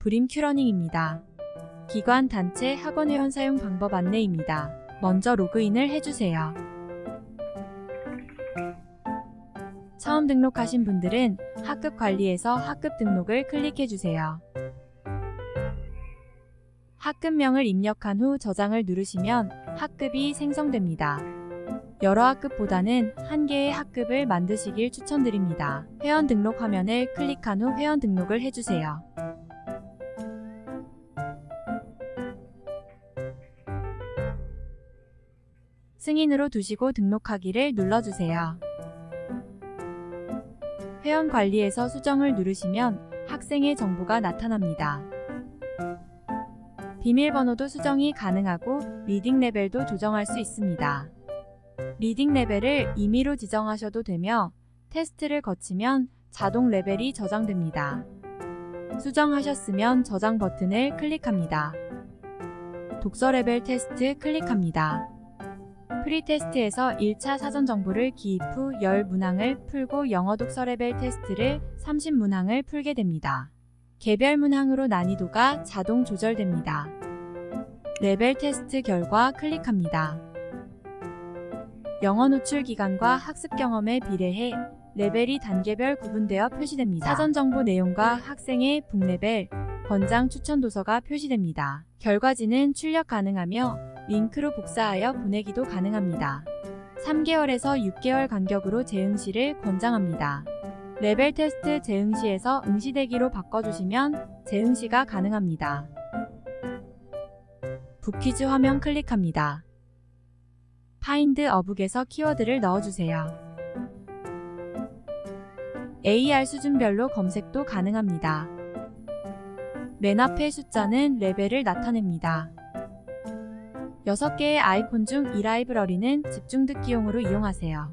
브림 큐러닝입니다. 기관, 단체, 학원 회원 사용 방법 안내입니다. 먼저 로그인을 해주세요. 처음 등록하신 분들은 학급 관리에서 학급 등록을 클릭해주세요. 학급명을 입력한 후 저장을 누르시면 학급이 생성됩니다. 여러 학급보다는 한 개의 학급을 만드시길 추천드립니다. 회원 등록 화면을 클릭한 후 회원 등록을 해주세요. 승인으로 두시고 등록하기를 눌러주세요. 회원 관리에서 수정을 누르시면 학생의 정보가 나타납니다. 비밀번호도 수정이 가능하고 리딩 레벨도 조정할 수 있습니다. 리딩 레벨을 임의로 지정하셔도 되며 테스트를 거치면 자동 레벨이 저장됩니다. 수정하셨으면 저장 버튼을 클릭합니다. 독서 레벨 테스트 클릭합니다. 프리테스트에서 1차 사전 정보를 기입 후 10문항을 풀고 영어 독서 레벨 테스트를 30문항을 풀게 됩니다. 개별 문항으로 난이도가 자동 조절됩니다. 레벨 테스트 결과 클릭합니다. 영어 노출 기간과 학습 경험에 비례해 레벨이 단계별 구분되어 표시됩니다. 사전 정보 내용과 학생의 북레벨, 권장 추천 도서가 표시됩니다. 결과지는 출력 가능하며 링크로 복사하여 보내기도 가능합니다. 3개월에서 6개월 간격으로 재응시를 권장합니다. 레벨 테스트 재응시에서 응시대기로 바꿔주시면 재응시가 가능합니다. 북퀴즈 화면 클릭합니다. 파인드 어북에서 키워드를 넣어주세요. AR 수준별로 검색도 가능합니다. 맨 앞의 숫자는 레벨을 나타냅니다. 6개의 아이콘 중 이 라이브러리는 집중듣기용으로 이용하세요.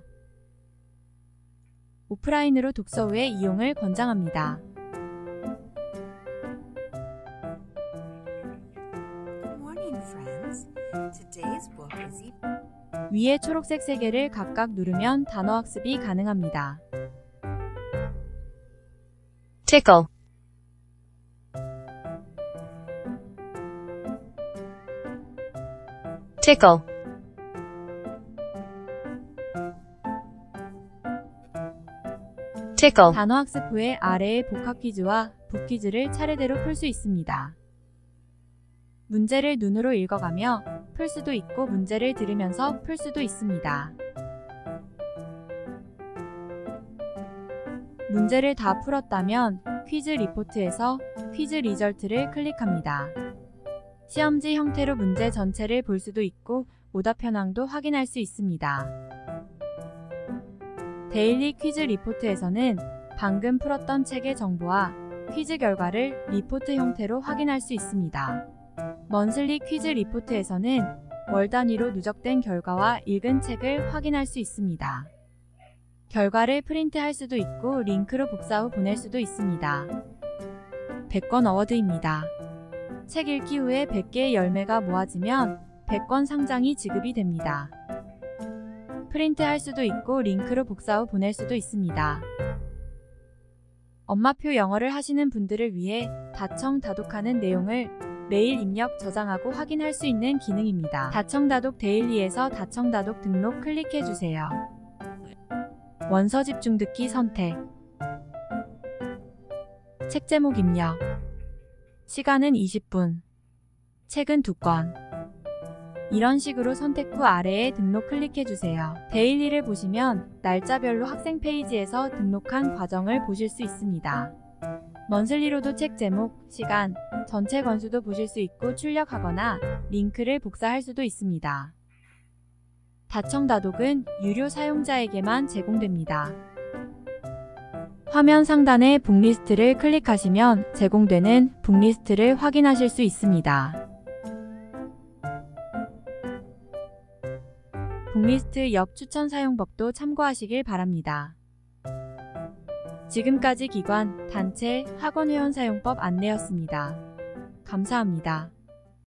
오프라인으로 독서 후에 이용을 권장합니다. 위에 초록색 3개를 각각 누르면 단어 학습이 가능합니다. tickle, tickle, tickle, 단어 학습 후에 아래의 복합 퀴즈와 북퀴즈를 차례대로 풀 수 있습니다. 문제를 눈으로 읽어가며 풀 수도 있고 문제를 들으면서 풀 수도 있습니다. 문제를 다 풀었다면 퀴즈 리포트에서 퀴즈 리절트를 클릭합니다. 시험지 형태로 문제 전체를 볼 수도 있고 오답 현황도 확인할 수 있습니다. 데일리 퀴즈 리포트에서는 방금 풀었던 책의 정보와 퀴즈 결과를 리포트 형태로 확인할 수 있습니다. 먼슬리 퀴즈 리포트에서는 월 단위로 누적된 결과와 읽은 책을 확인할 수 있습니다. 결과를 프린트할 수도 있고 링크로 복사 후 보낼 수도 있습니다. 100권 어워드입니다. 책 읽기 후에 100개의 열매가 모아지면 100권 상장이 지급이 됩니다. 프린트할 수도 있고 링크로 복사 후 보낼 수도 있습니다. 엄마표 영어를 하시는 분들을 위해 다청다독하는 내용을 매일 입력 저장하고 확인할 수 있는 기능입니다. 다청다독 데일리에서 다청다독 등록 클릭해주세요. 원서 집중 듣기 선택. 책 제목 입력. 시간은 20분. 책은 2권. 이런 식으로 선택 후 아래에 등록 클릭해주세요. 데일리를 보시면 날짜별로 학생 페이지에서 등록한 과정을 보실 수 있습니다. 먼슬리로도 책 제목, 시간, 전체 권수도 보실 수 있고 출력하거나 링크를 복사할 수도 있습니다. 다청다독은 유료 사용자에게만 제공됩니다. 화면 상단의 북리스트를 클릭하시면 제공되는 북리스트를 확인하실 수 있습니다. 북리스트 옆 추천 사용법도 참고하시길 바랍니다. 지금까지 기관, 단체, 학원 회원 사용법 안내였습니다. 감사합니다.